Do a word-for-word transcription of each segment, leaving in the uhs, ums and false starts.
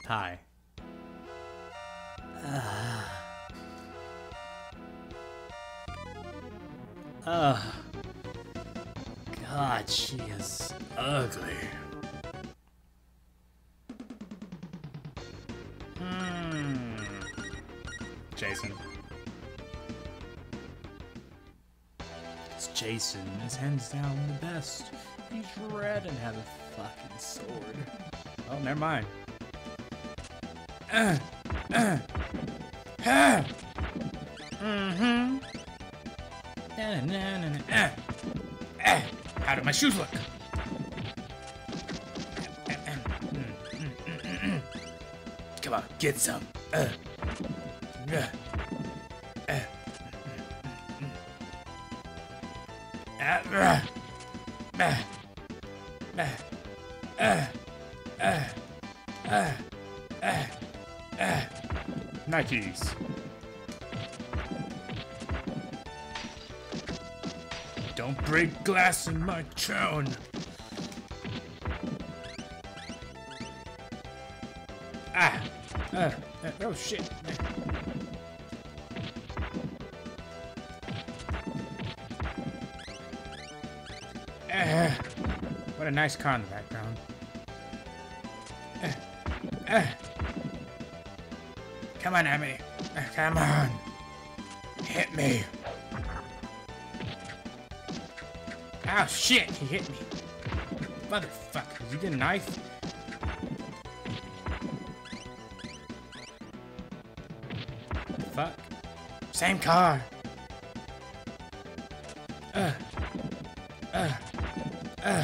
Hi. Ugh. God, she is ugly. Hmm. Jason. It's Jason. His hands down the best. He's red and has a fucking sword. Oh, never mind. Uh, uh, uh. Mm-hmm. Na, na, na, na, uh. Uh. How do my shoes look? Come on, get some. Uh. Uh. Uh. Uh. Uh. Uh. Uh. Uh. Uh. Uh. Uh. Nikes. Don't break glass in my town. Ah. Uh, uh, oh shit. Uh, what a nice car in the background. Uh, uh. Come on, Emmy. Uh, come on. Hit me. Oh shit, he hit me. Motherfucker, did you get a knife? Fuck. Same car. Uh. Uh. Uh.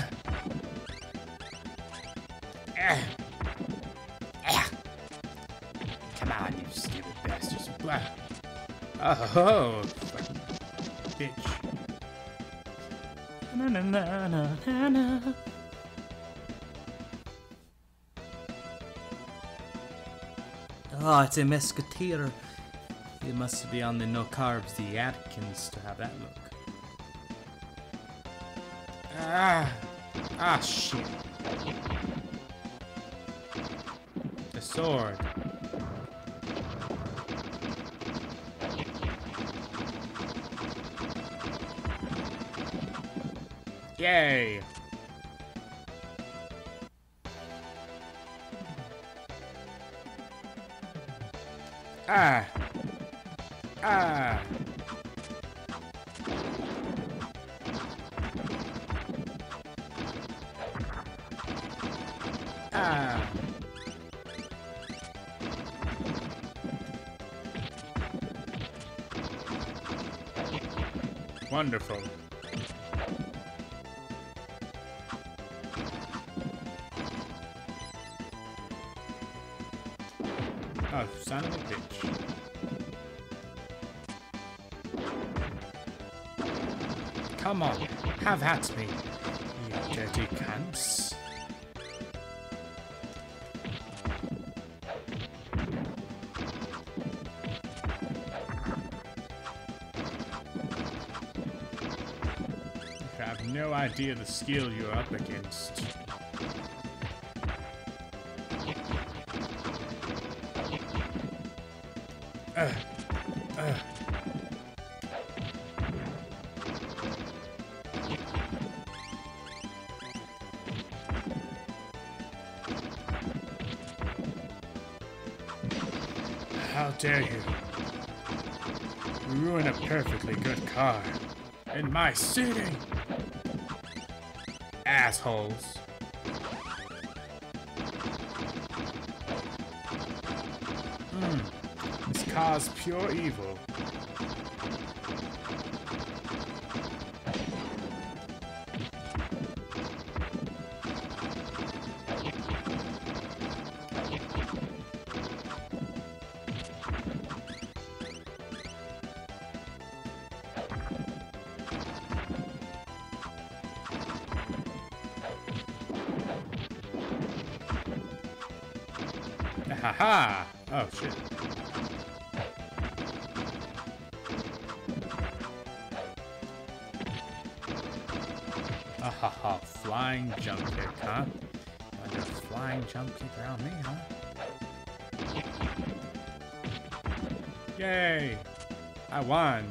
Uh. Uh. Come on, you stupid bastards. Oh, fucking bitch. Na, na, na, na, na, na. Oh, it's a musketeer. It must be on the no carbs, the Atkins, to have that look. Ah, ah, shit. The sword. Yay! Ah! Ah! Ah! Wonderful. Oh, son of a bitch. Come on, have at me, you dirty cunts. You have no idea the skill you're up against. Uh, uh. How dare you ruin a perfectly good car in my city, assholes. Hmm. This car's pure evil. Haha! Oh shit. Ahaha, flying jump kick, huh? Want a flying jump kick around me, huh? Yay! I won.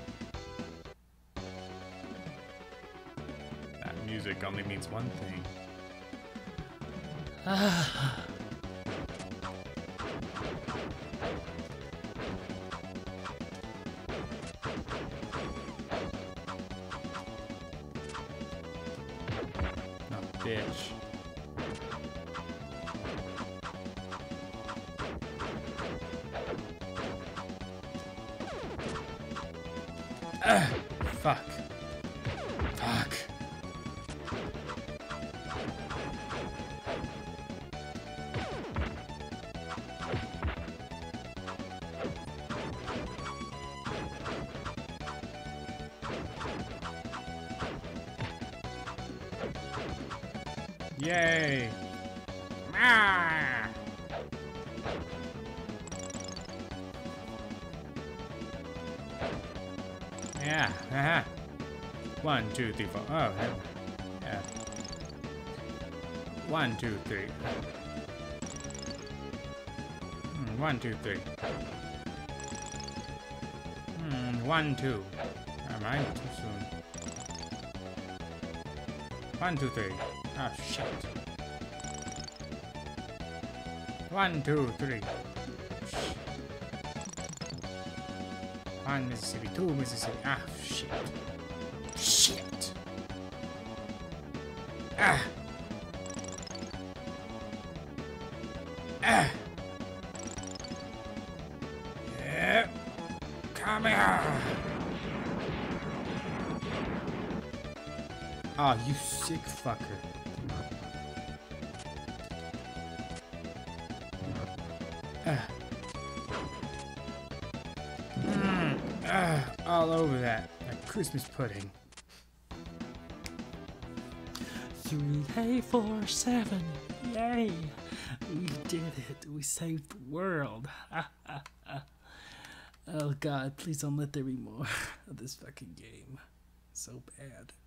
That music only means one thing. Oh, bitch. Ugh, fuck. Fuck. Yay! Ah! Yeah, uh-huh. One, two, three, four. Oh, yeah. One, two, three. Hmm, one, two, three. Hmm, one, two. Am I too soon? One, two, three. Oh, shit. One, two, three. One Mississippi, two Mississippi. Ah, shit. Shit. Ah. Ah. Yeah. Come here. Oh, you sick fucker. Ah. Mm. Ah, all over that. Like Christmas pudding. Three, eight, four, seven. Yay! We did it. We saved the world. Oh God, please don't let there be more of this fucking game. So bad.